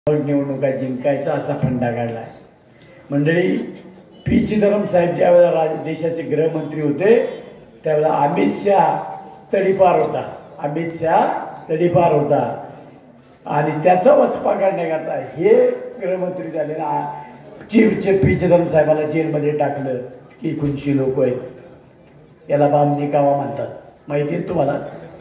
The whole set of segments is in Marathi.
निवडणुका जिंकायचा असा फंडा काढला मंडळी. पी चिदंबरम साहेब ज्यावेळेला देशाचे गृहमंत्री होते त्यावेळेला अमित शाह तडीपार होता आणि त्याचा वचपा काढण्याकरता हे गृहमंत्री झाले ना. पी चिदंबरम साहेबाला जेलमध्ये टाकलं की 19 लोक आहेत. याला बामणी कावा म्हणतात, माहिती आहे तुम्हाला?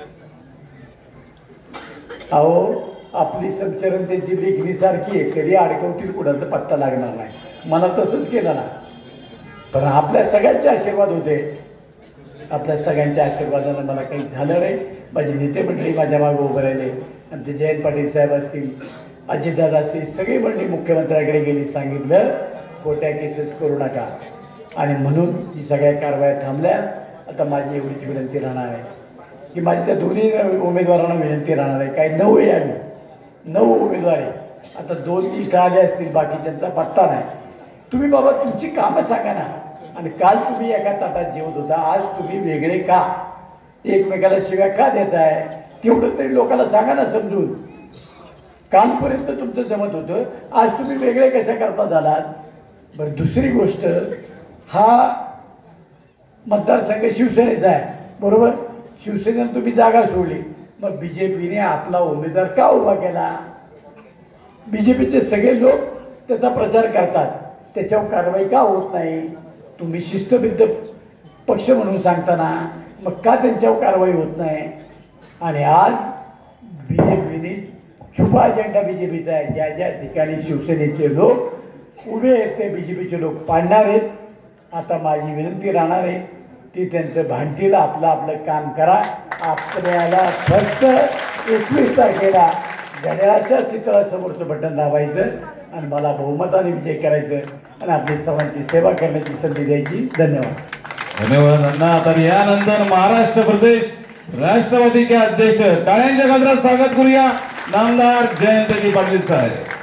अहो आपली समचरण त्यांची लेखणीसारखी आहे, कधी अडकवतील कुणाचा पत्ता लागणार नाही. मला तसंच केलं ना, पण आपल्या सगळ्यांचे आशीर्वाद होते. आपल्या सगळ्यांच्या आशीर्वादानं मला काही झालं नाही. माझे नेते मंडळी माझ्या मागे उभं राहिले आणि ते जयंत पाटील साहेब असतील, अजितदादा असतील, सगळी मंडळी मुख्यमंत्र्याकडे गेली, सांगितलं खोट्या केसेस करू नका. आणि म्हणून ही सगळ्या कारवाया थांबल्या. आता माझी एवढीच विनंती राहणार आहे की माझ्या त्या दोन्ही उमेदवारांना विनंती राहणार आहे. काही 9 आहे, आम्ही 9 उमेदवार आहे. आता 2 इथं आले असतील, बाकीच्यांचा पत्ता नाही. तुम्ही बाबा तुमची कामं सांगा ना. आणि काल तुम्ही एका ताटात जेवत होता, आज तुम्ही वेगळे का? एकमेकाला शिव्या का देताय? तेवढं तरी लोकांना सांगा ना समजून. कालपर्यंत तुमचं जमत होतं, आज तुम्ही वेगळे कशा करता झालात? बरं, दुसरी गोष्ट, हा मतदारसंघ शिवसेनेचा आहे, बरोबर? शिवसेनेनं तुम्ही जागा सोडली, मग बीजेपीने आपला उमेदवार का उभा केला? बीजेपीचे सगळे लोक त्याचा प्रचार करतात, त्याच्यावर कारवाई का होत नाही? तुम्ही शिस्तबद्ध पक्ष म्हणून सांगताना मग का त्यांच्यावर कारवाई होत नाही? आणि आज बीजेपीने छुपा अजेंडा बीजेपीचा आहे. ज्या ज्या ठिकाणी शिवसेनेचे लोक उभे आहेत ते बीजेपीचे लोक पाडणार आहेत. आता माझी विनंती राहणार आहे ती त्यांचं भांडतील, आपलं काम करा. आपल्याला फक्त 21 तारखेला घड्याळाच्या चित्रासमोरचं बटन दाबायचं आणि मला बहुमताने विजय करायचं आणि आपली सर्वांची सेवा करण्याची संधी द्यायची. धन्यवाद अण्णा. तर यानंतर महाराष्ट्र प्रदेश राष्ट्रवादीचे अध्यक्ष टाळ्यांच्या गजरात स्वागत करूया नामदार जयंतजी पाटील साहेब.